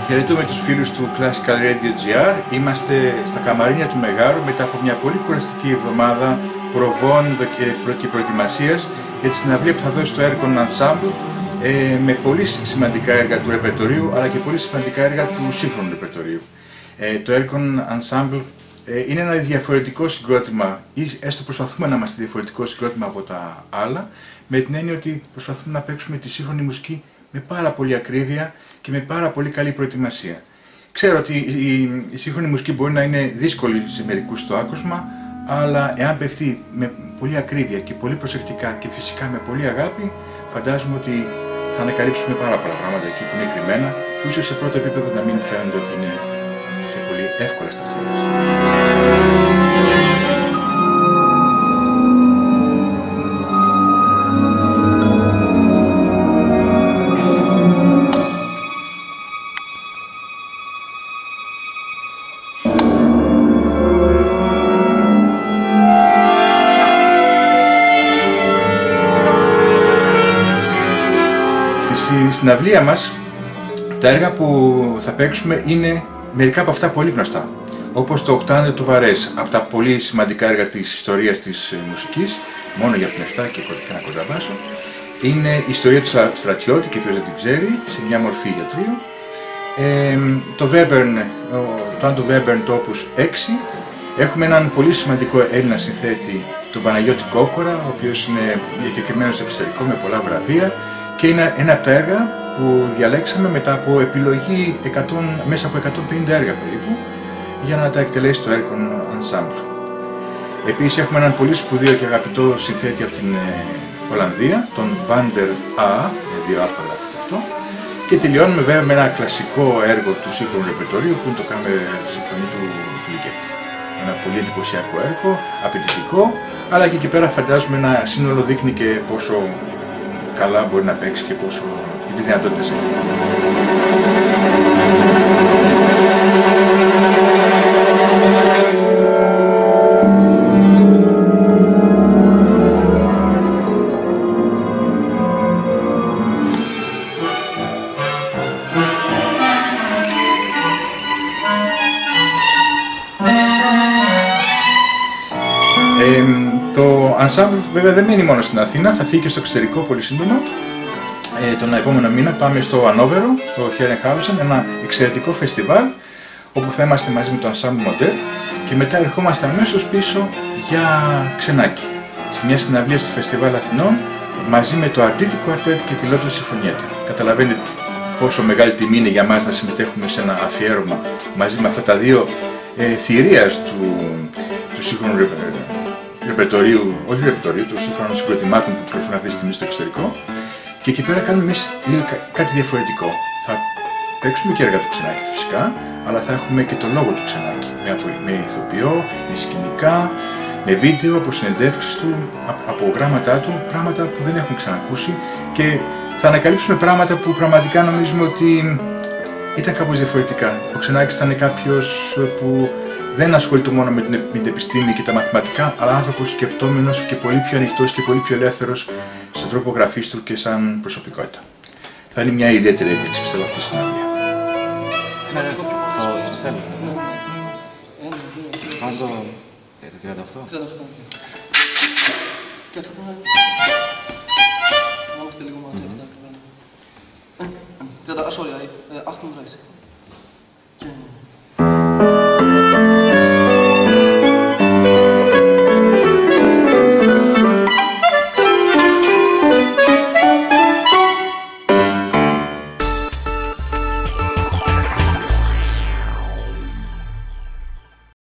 Χαιρετούμε τους φίλους του Classical Radio GR. Είμαστε στα καμαρίνια του Μεγάρου μετά από μια πολύ κουραστική εβδομάδα προβών και προετοιμασίας για τη συναυλία που θα δώσει το Aircon Ensemble με πολύ σημαντικά έργα του ρεπερτορίου αλλά και πολύ σημαντικά έργα του σύγχρονου ρεπερτορίου. Το Aircon Ensemble είναι ένα διαφορετικό συγκρότημα, ή έστω προσπαθούμε να είμαστε διαφορετικό συγκρότημα από τα άλλα, με την έννοια ότι προσπαθούμε να παίξουμε τη σύγχρονη μουσική με πάρα πολύ ακρίβεια και με πάρα πολύ καλή προετοιμασία. Ξέρω ότι η σύγχρονη μουσική μπορεί να είναι δύσκολη σε μερικούς στο άκουσμα, αλλά εάν παιχτεί με πολύ ακρίβεια και πολύ προσεκτικά και φυσικά με πολύ αγάπη, φαντάζομαι ότι θα ανακαλύψουμε πάρα πολλά πράγματα εκεί που είναι κρυμμένα, που ίσως σε πρώτο επίπεδο να μην φαίνονται ότι είναι και πολύ εύκολα στα αυτιά μας. Στη συναυλία μας, τα έργα που θα παίξουμε είναι μερικά από αυτά πολύ γνωστά, όπως το Octave του Βαρές, από τα πολύ σημαντικά έργα της ιστορίας της μουσικής, μόνο για πνευστά και ένα κοντραμπάσο. Είναι η ιστορία του στρατιώτη και ποιος δεν την ξέρει, σε μια μορφή για τρίο. Το Άντο Βέμπερν, το Opus 6. Έχουμε έναν πολύ σημαντικό Έλληνα συνθέτη, τον Παναγιώτη Κόκορα, ο οποίος είναι διακεκριμένος στο εξωτερικό με πολλά βραβεία. Και είναι ένα από τα έργα που διαλέξαμε μετά από επιλογή μέσα από 150 έργα περίπου για να τα εκτελέσει το Aircon Ensemble. Επίσης έχουμε έναν πολύ σπουδαίο και αγαπητό συνθέτη από την Ολλανδία, τον Βάντερ Α, με 2 α γράφει αυτό, και τελειώνουμε βέβαια με ένα κλασικό έργο του σύγχρονου ρεπερτορίου που είναι το Κάμερ Συμφωνή του Ligeti. Ένα πολύ εντυπωσιακό έργο, απαιτητικό, αλλά και εκεί πέρα φαντάζομαι ένα σύνολο δείχνει και πόσο καλά μπορεί να παίξει και τι δυνατότητες έχει. Το ensemble βέβαια δεν μένει μόνο στην Αθήνα, θα φύγει και στο εξωτερικό πολύ σύντομα. Τον επόμενο μήνα πάμε στο Ανόβερο, στο Herrenhausen, ένα εξαιρετικό φεστιβάλ όπου θα είμαστε μαζί με το Ensemble Model και μετά ερχόμαστε αμέσως πίσω για Ξενάκι, σε μια συναυλία στο Φεστιβάλ Αθηνών μαζί με το Arditi Quartet και τη Lotus Sinfonietta. Καταλαβαίνετε πόσο μεγάλη τιμή είναι για μας να συμμετέχουμε σε ένα αφιέρωμα μαζί με αυτά τα δύο θηρίας του σύγχρονου ρεπερτορίου, όχι ρεπερτορίου, των σύγχρονων συγκροτημάτων που προφέρουν αυτή τη στιγμή στο εξωτερικό. Και εκεί πέρα κάνουμε εμείς λίγο κάτι διαφορετικό. Θα παίξουμε και έργα του Ξενάκη φυσικά, αλλά θα έχουμε και το λόγο του Ξενάκη. Με ηθοποιό, με σκηνικά, με βίντεο, από συνεντεύξεις του, από γράμματά του, πράγματα που δεν έχουμε ξανακούσει και θα ανακαλύψουμε πράγματα που πραγματικά νομίζουμε ότι ήταν κάπως διαφορετικά. Ο Ξενάκης ήταν κάποιος που δεν ασχολείται μόνο με την επιστήμη και τα μαθηματικά, αλλά άνθρωπος σκεπτόμενος και πολύ πιο ανοιχτός και πολύ πιο ελεύθερος στον τρόπο γραφής του και σαν προσωπικότητα. Θα είναι μια ιδιαίτερη έκπληξη, πιστεύω, αυτή η συναυλία. Βάζω 38. Και αυτά θα είμαστε λίγο μάτια αυτά. 38.